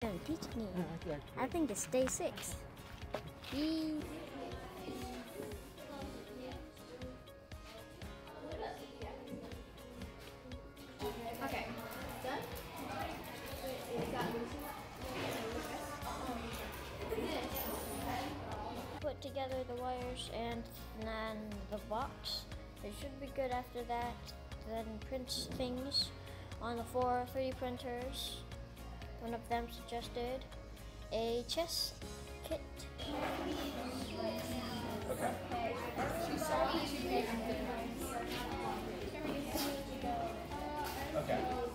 Gonna teach me. I think it's day 6. Yee. Okay, done? Put together the wires and then the box. It should be good after that. Then print things on the 4 3D printers. One of them suggested a chess kit. Okay. Okay.